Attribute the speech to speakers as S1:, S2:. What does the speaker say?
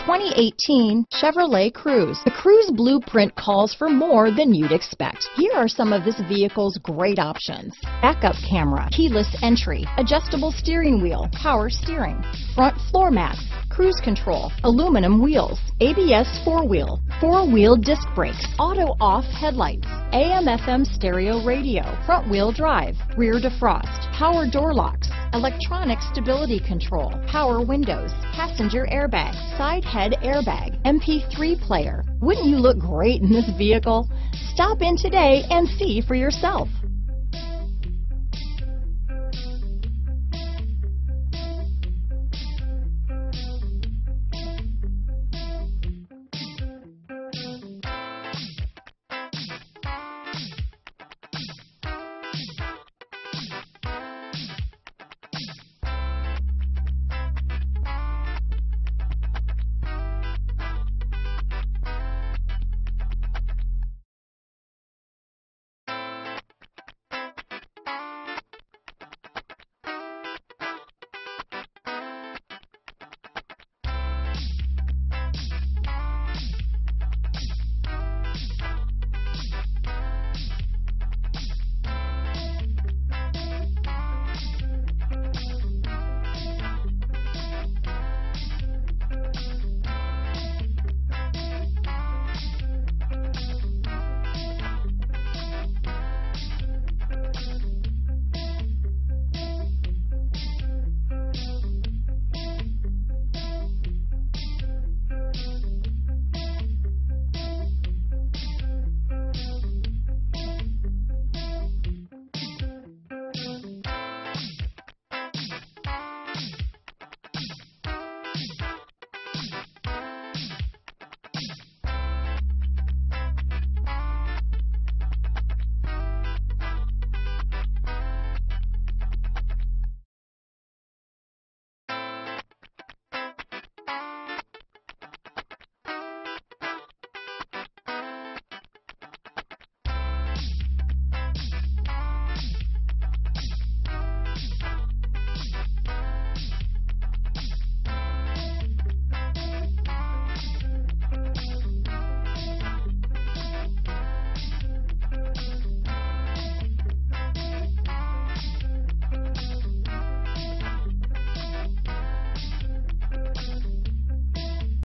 S1: 2018 Chevrolet Cruze. The Cruze blueprint calls for more than you'd expect. Here are some of this vehicle's great options: backup camera, keyless entry, adjustable steering wheel, power steering, front floor mats, cruise control, aluminum wheels, ABS four-wheel disc brakes, auto-off headlights, AM/FM stereo radio, front-wheel drive, rear defrost, power door locks, electronic stability control, power windows, passenger airbag, side head airbag, MP3 player. Wouldn't you look great in this vehicle? Stop in today and see for yourself.